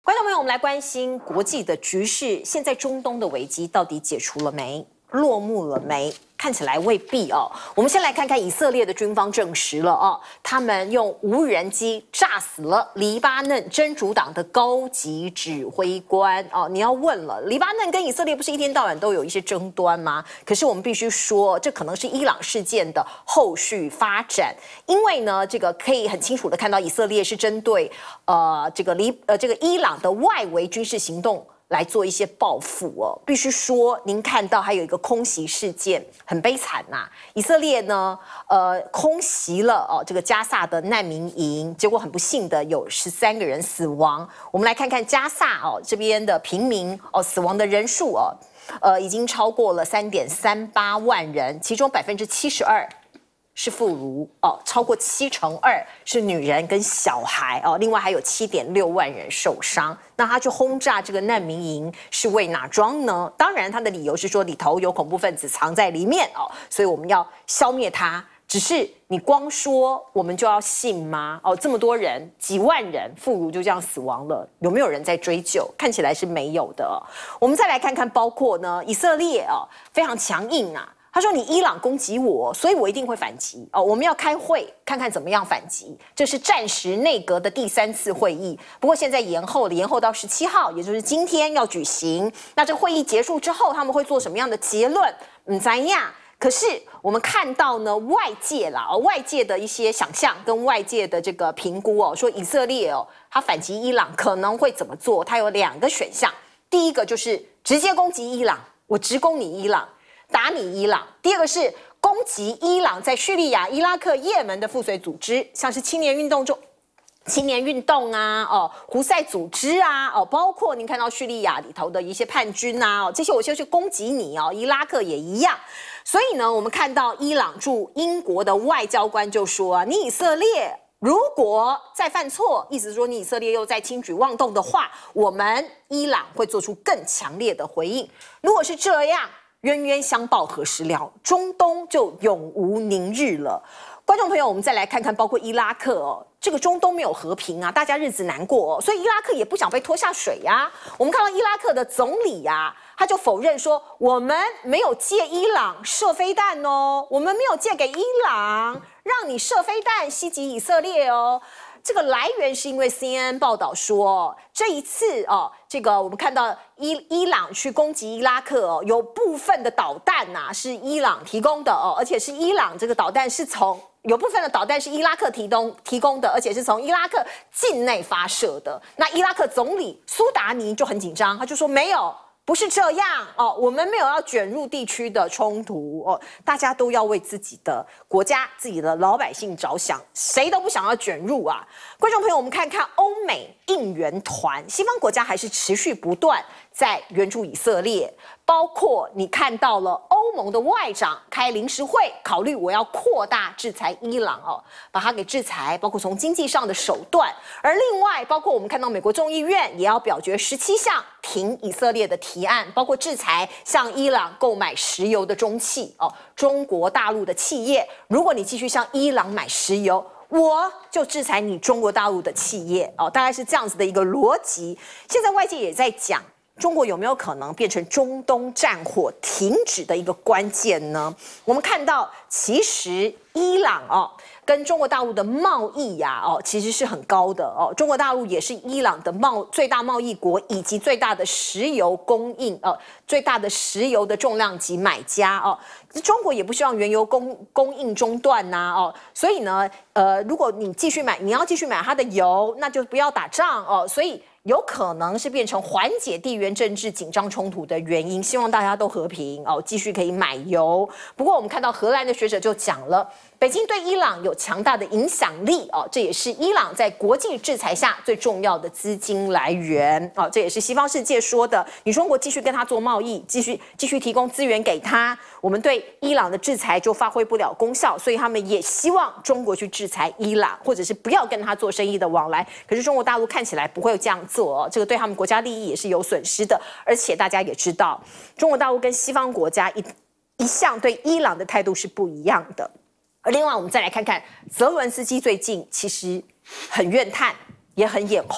观众朋友，我们来关心国际的局势。现在中东的危机到底解除了没？落幕了没？看起来未必哦。我们先来看看以色列的军方证实了哦，他们用无人机炸死了黎巴嫩真主党的高级指挥官哦。你要问了，黎巴嫩跟以色列不是一天到晚都有一些争端吗？可是我们必须说，这可能是伊朗事件的后续发展，因为呢，这个可以很清楚的看到，以色列是针对这个伊朗的外围军事行动来做一些报复哦。必须说，您看到还有一个空袭事件，很悲惨呐。以色列呢，空袭了这个加萨的难民营，结果很不幸的有13个人死亡。我们来看看加萨这边的平民死亡的人数已经超过了3.38万人，其中72%。是妇孺超过2%是女人跟小孩另外还有7.6万人受伤。那他去轰炸这个难民营是为哪桩呢？当然，他的理由是说里头有恐怖分子藏在里面所以我们要消灭他。只是你光说我们就要信吗？这么多人，几万人妇孺就这样死亡了，有没有人在追究？看起来是没有的。我们再来看看，包括呢以色列非常强硬啊。他说：“你伊朗攻击我，所以我一定会反击我们要开会，看看怎么样反击。这是暂时内阁的第3次会议，不过现在延后了，延后到17号，也就是今天要举行。那这个会议结束之后，他们会做什么样的结论？怎样？可是我们看到呢，外界的一些想象跟外界的这个评估说以色列他反击伊朗可能会怎么做？他有2个选项，第一个就是直接攻击伊朗，我直攻你伊朗。”打你伊朗。第二个是攻击伊朗在叙利亚、伊拉克、也门的附随组织，像是青年运动啊，胡塞组织啊，包括您看到叙利亚里头的一些叛军啊，这些我就去攻击你伊拉克也一样。所以呢，我们看到伊朗驻英国的外交官就说你以色列如果再犯错，意思是说你以色列又在轻举妄动的话，我们伊朗会做出更强烈的回应。如果是这样，冤冤相报何时了？中东就永无宁日了。观众朋友，我们再来看看，包括伊拉克这个中东没有和平啊，大家日子难过所以伊拉克也不想被拖下水呀。我们看到伊拉克的总理他就否认说，我们没有借伊朗射飞弹我们没有借给伊朗，让你射飞弹袭击以色列这个来源是因为 CNN 报道说，这一次这个我们看到伊朗去攻击伊拉克有部分的导弹是伊朗提供的而且是伊朗这个导弹是有部分的导弹是伊拉克提供的，而且是从伊拉克境内发射的。那伊拉克总理苏达尼就很紧张，他就说没有。不是这样我们没有要卷入地区的冲突大家都要为自己的国家、自己的老百姓着想，谁都不想要卷入啊！观众朋友，我们看看欧美应援团，西方国家还是持续不断在援助以色列，包括你看到了欧盟的外长开临时会，考虑我要扩大制裁伊朗把它给制裁，包括从经济上的手段，而另外包括我们看到美国众议院也要表决17项挺以色列的提案，包括制裁向伊朗购买石油的中企中国大陆的企业，如果你继续向伊朗买石油，我就制裁你中国大陆的企业大概是这样子的一个逻辑。现在外界也在讲，中国有没有可能变成中东战火停止的一个关键呢？我们看到，其实伊朗跟中国大陆的贸易其实是很高的中国大陆也是伊朗的最大贸易国，以及最大的石油供应最大的石油的重量级买家中国也不希望原油供应中断所以呢如果你要继续买它的油，那就不要打仗所以有可能是变成缓解地缘政治紧张冲突的原因，希望大家都和平继续可以买油。不过我们看到荷兰的学者就讲了，北京对伊朗有强大的影响力这也是伊朗在国际制裁下最重要的资金来源这也是西方世界说的，你中国继续跟他做贸易，继续提供资源给他，我们对伊朗的制裁就发挥不了功效，所以他们也希望中国去制裁伊朗，或者是不要跟他做生意的往来。可是中国大陆看起来不会这样做这个对他们国家利益也是有损失的。而且大家也知道，中国大陆跟西方国家一向对伊朗的态度是不一样的。而另外，我们再来看看泽伦斯基最近其实很怨叹，也很眼红。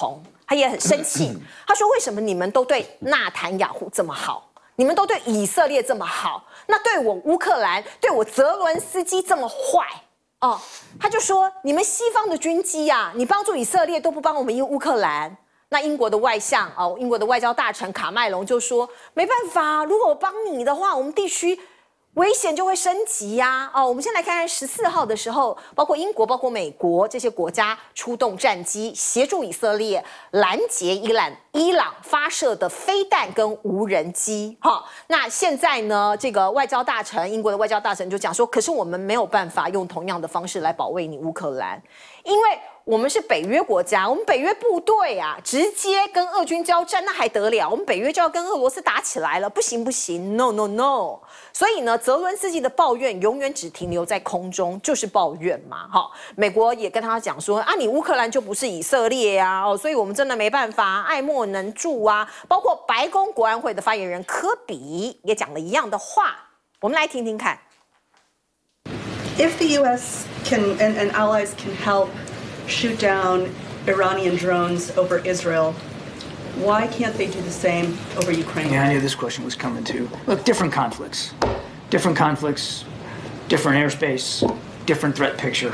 他也很生气。他说：“为什么你们都对纳坦雅胡这么好，你们都对以色列这么好，那对我乌克兰、对我泽伦斯基这么坏？”哦，他就说：“你们西方的军机啊，你帮助以色列都不帮我们乌克兰。”那英国的外相英国的外交大臣卡麦隆就说：“没办法，如果我帮你的话，我们地区危险就会升级呀。”我们先来看看14号的时候，包括英国、包括美国这些国家出动战机，协助以色列拦截伊朗发射的飞弹跟无人机。那现在呢，这个英国的外交大臣就讲说，可是我们没有办法用同样的方式来保卫你乌克兰，因为我们是北约国家，我们北约部队啊，直接跟俄军交战，那还得了？我们北约就要跟俄罗斯打起来了，不行不行 ，no no no。所以呢，泽伦斯基的抱怨永远只停留在空中，就是抱怨嘛。美国也跟他讲说啊，你乌克兰就不是以色列啊，所以我们真的没办法，爱莫能助啊。包括白宫国安会的发言人科比也讲了一样的话，我们来听听看。 If the U.S. and allies can help shoot down Iranian drones over Israel, why can't they do the same over Ukraine? Yeah, I knew this question was coming too. Look, different conflicts, different airspace, different threat picture.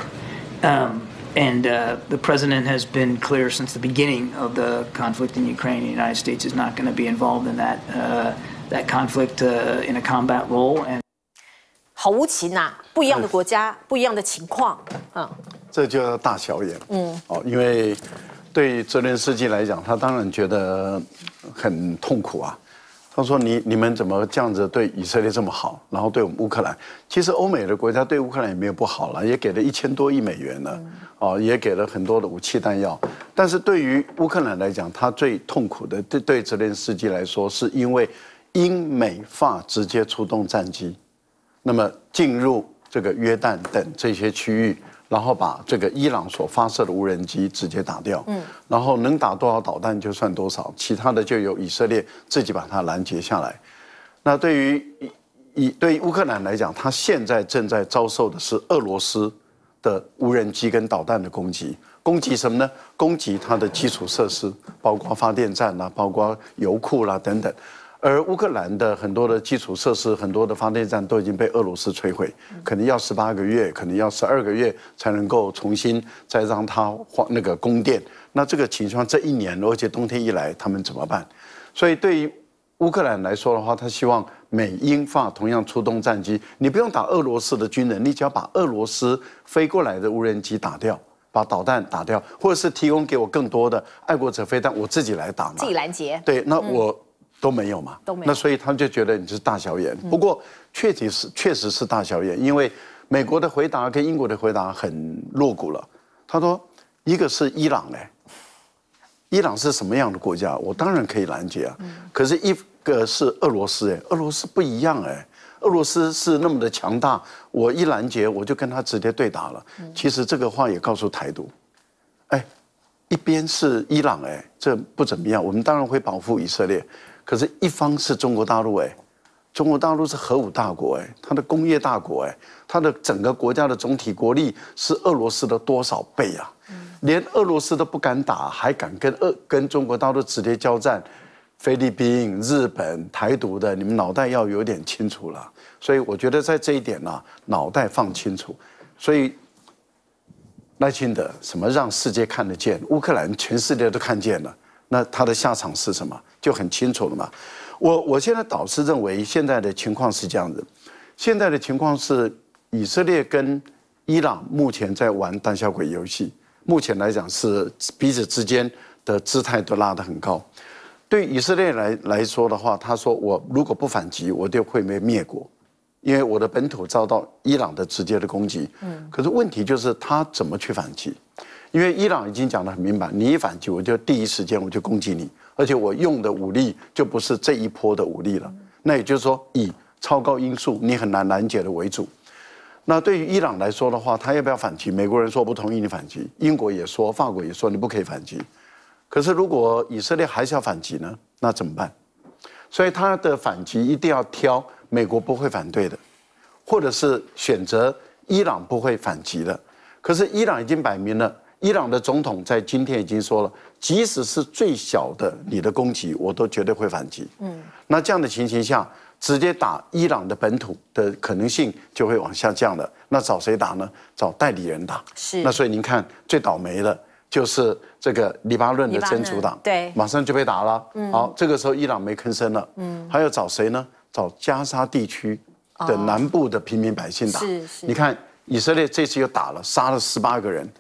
The president has been clear since the beginning of the conflict in Ukraine. The United States is not going to be involved in that conflict in a combat role. And 好无情啊！不一样的国家，不一样的情况， 这就叫大小眼。因为对泽连斯基来讲，他当然觉得很痛苦啊。他说你们怎么这样子对以色列这么好，然后对我们乌克兰？其实欧美的国家对乌克兰也没有不好了，也给了1000多亿美元了，也给了很多的武器弹药。但是对于乌克兰来讲，他最痛苦的，对泽连斯基来说，是因为英美法直接出动战机。那么进入这个约旦等这些区域，然后把这个伊朗所发射的无人机直接打掉，然后能打多少导弹就算多少，其他的就由以色列自己把它拦截下来。那对于乌克兰来讲，它现在正在遭受的是俄罗斯的无人机跟导弹的攻击。攻击什么呢？攻击它的基础设施，包括发电站啦，包括油库啦等等。而乌克兰的很多的基础设施、很多的发电站都已经被俄罗斯摧毁，可能要18个月，可能要12个月才能够重新再让它供电。那这个情况这1年，而且冬天一来，他们怎么办？所以对于乌克兰来说的话，他希望美英法同样出动战机，你不用打俄罗斯的军人，你只要把俄罗斯飞过来的无人机打掉，把导弹打掉，或者是提供给我更多的爱国者飞弹，我自己来打嘛， 自己拦截。 对，那我。都没有嘛， 都没有。 那所以他们就觉得你是大小眼。不过确实是大小眼，因为美国的回答跟英国的回答很露骨了。他说，一个是伊朗伊朗是什么样的国家？我当然可以拦截啊。可是一个是俄罗斯俄罗斯不一样俄罗斯是那么的强大，我一拦截我就跟他直接对打了。其实这个话也告诉台独，一边是伊朗这不怎么样，我们当然会保护以色列。可是，一方是中国大陆中国大陆是核武大国它的工业大国它的整个国家的总体国力是俄罗斯的多少倍啊？连俄罗斯都不敢打，还敢跟中国大陆直接交战？菲律宾、日本、台独的，你们脑袋要有点清楚了。所以我觉得在这一点脑袋放清楚。所以赖清德什么让世界看得见，乌克兰全世界都看见了。那他的下场是什么？就很清楚了嘛。我现在倒是认为现在的情况是这样子，现在的情况是以色列跟伊朗目前在玩胆小鬼游戏，目前来讲是彼此之间的姿态都拉得很高。对以色列来说的话，他说我如果不反击，我就会被灭国，因为我的本土遭到伊朗的直接的攻击。可是问题就是他怎么去反击？因为伊朗已经讲得很明白，你一反击，我就第一时间我就攻击你，而且我用的武力就不是这一波的武力了。那也就是说，以超高音速你很难拦截的为主。那对于伊朗来说的话，他要不要反击？美国人说不同意你反击，英国也说，法国也说你不可以反击。可是如果以色列还是要反击呢？那怎么办？所以他的反击一定要挑美国不会反对的，或者是选择伊朗不会反击的。可是伊朗已经摆明了伊朗的总统在今天已经说了，即使是最小的你的攻击，我都绝对会反击。那这样的情形下，直接打伊朗的本土的可能性就会往下降了。那找谁打呢？找代理人打。 是。 那所以您看，最倒霉的就是这个黎巴嫩的真主党， 对， 马上就被打了。好，这个时候伊朗没吭声了。还要找谁呢？找加沙地区的南部的平民百姓打。 是。 你看，以色列这次又打了，杀了18个人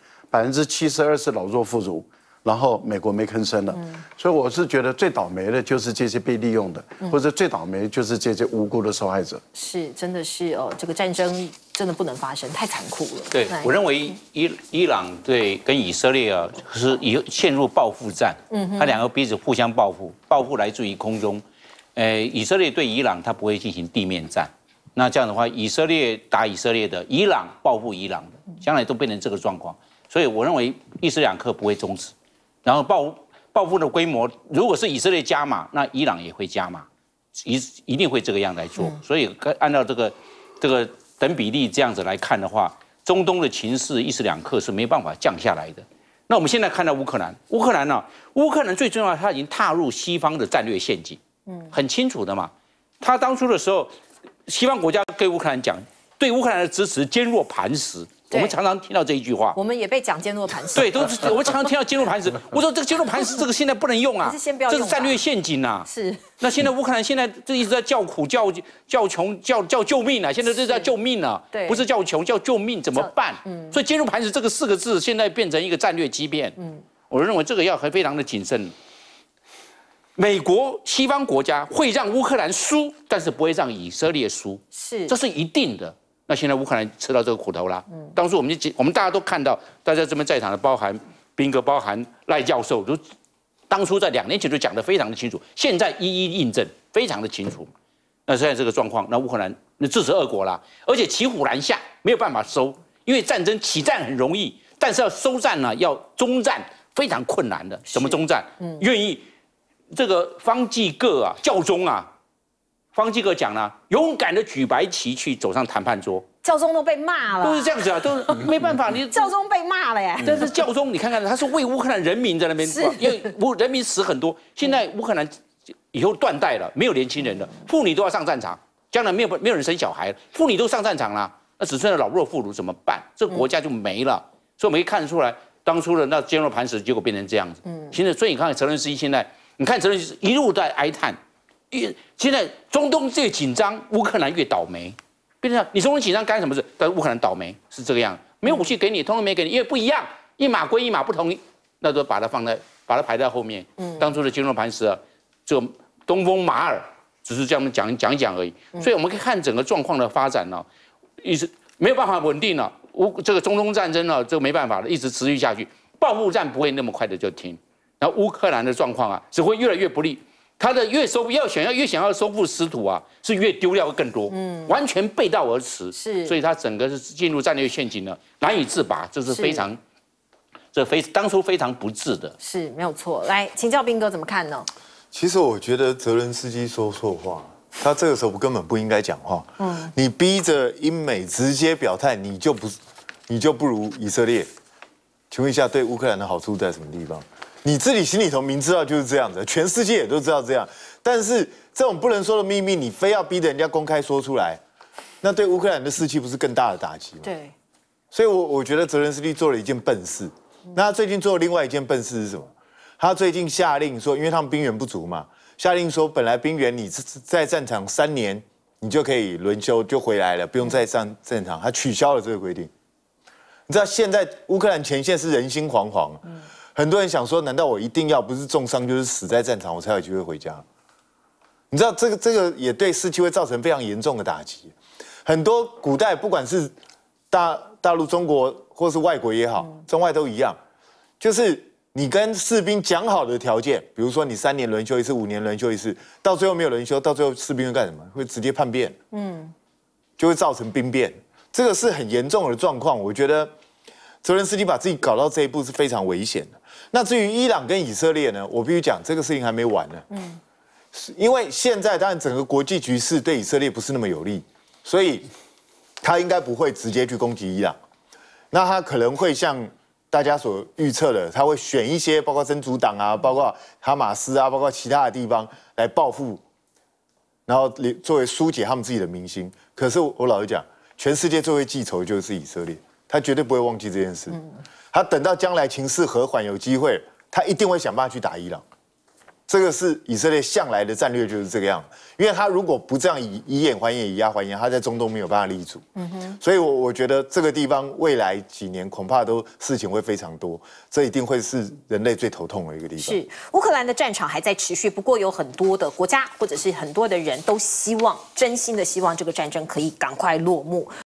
，72%是老弱妇孺。然后美国没吭声了，所以我是觉得最倒霉的就是这些被利用的，或者最倒霉就是这些无辜的受害者。 是，真的是哦，这个战争真的不能发生，太残酷了。 对，我认为伊朗跟以色列啊是陷入报复战，他两个彼此互相报复，报复来自于空中。以色列对伊朗他不会进行地面战，那这样的话，以色列打以色列的，伊朗报复伊朗的，将来都变成这个状况。所以我认为一时两刻不会终止。然后报复的规模，如果是以色列加码，那伊朗也会加码，一定会这个样来做。所以按照这个等比例这样子来看的话，中东的情势一时两刻是没办法降下来的。那我们现在看到乌克兰最重要，他已经踏入西方的战略陷阱，很清楚的嘛。他当初的时候，西方国家对乌克兰讲，对乌克兰的支持坚若磐石。我们常常听到这一句话， 我们也被讲坚若磐石。 对，我们常常听到坚若磐石。我说这个坚若磐石，这个现在不能用啊，这是战略陷阱啊。 是。 那现在乌克兰现在这一直在叫苦、叫穷、叫救命啊！现在这是在救命啊，不是叫穷，叫救命，怎么办？所以坚若磐石这个4个字，现在变成一个战略畸变。我认为这个要非常的谨慎。美国、西方国家会让乌克兰输，但是不会让以色列输，这是一定的。那现在乌克兰吃到这个苦头啦。当初我们大家都看到，大家这边在场的包含宾哥、包含赖教授，都当初在2年前就讲得非常的清楚，现在一一印证，非常的清楚。那现在这个状况，那乌克兰那自食恶果啦，而且骑虎难下，没有办法收，因为战争起战很容易，但是要收战呢，要终战非常困难的。怎么终战？愿意这个方济各啊，教宗啊。方济各讲了，勇敢的举白旗去走上谈判桌。 教宗都被骂了， 都是这样子啊，都是没办法，你教宗被骂了耶。 但是教宗，你看看他是为乌克兰人民在那边，因为人民死很多，现在乌克兰以后断代了，没有年轻人了，妇女都要上战场，将来没有人生小孩，妇女都上战场了，那只剩下老弱妇孺怎么办？这个国家就没了。所以我们可以看得出来，当初的那坚若磐石，结果变成这样子。现在，所以你看泽连斯基现在，你看泽连斯基一路在哀叹。现在中东越紧张，乌克兰越倒霉。变成你中东紧张干什么事？但是乌克兰倒霉是这个样，没有武器给你，通通没给你，因为不一样，一码归一码，不同，那就把它排在后面。当初的坚若磐石啊，这个东风马尔只是这样讲讲而已。所以我们可以看整个状况的发展呢，一直没有办法稳定了。这个中东战争呢，这个没办法了，一直持续下去，报复战不会那么快的就停。然后乌克兰的状况啊，只会越来越不利。他的越想要收复失土啊，是越丢掉更多，完全背道而驰。是，所以他整个是进入战略陷阱了，难以自拔，这是非常，当初非常不智的。 是没有错。来请教斌哥怎么看呢？ 其实我觉得泽连斯基说错话，他这个时候根本不应该讲话。你逼着英美直接表态，你就不如以色列。请问一下，对乌克兰的好处在什么地方？你自己心里头明知道就是这样子，全世界也都知道这样，但是这种不能说的秘密，你非要逼着人家公开说出来，那对乌克兰的士气不是更大的打击吗？ 对， 所以我觉得泽连斯基做了一件笨事。那他最近做的另外一件笨事是什么？他最近下令说，因为他们兵源不足嘛，下令说本来兵源你在战场3年，你就可以轮休就回来了，不用再上战场，他取消了这个规定。你知道现在乌克兰前线是人心惶惶。很多人想说，难道我一定要不是重伤就是死在战场，我才有机会回家？你知道这个也对士气会造成非常严重的打击。很多古代不管是大陆中国或是外国也好，中外都一样，就是你跟士兵讲好的条件，比如说你3年轮休一次，5年轮休一次，到最后没有轮休，到最后士兵会干什么？会直接叛变，就会造成兵变。这个是很严重的状况。我觉得泽连斯基把自己搞到这一步是非常危险的。那至于伊朗跟以色列呢，我必须讲这个事情还没完呢。因为现在当然整个国际局势对以色列不是那么有利，所以他应该不会直接去攻击伊朗，那他可能会像大家所预测的，他会选一些包括真主党啊，包括哈马斯啊，包括其他的地方来报复，然后作为疏解他们自己的民心。可是我老实讲，全世界最会记仇的就是以色列，他绝对不会忘记这件事。他等到将来情势和缓有机会，他一定会想办法去打伊朗。这个是以色列向来的战略，就是这个样。因为他如果不这样以眼还眼，以牙还牙，他在中东没有办法立足。所以我觉得这个地方未来几年恐怕都事情会非常多，这一定会是人类最头痛的一个地方。 是乌克兰的战场还在持续，不过有很多的国家或者是很多的人都希望，真心的希望这个战争可以赶快落幕。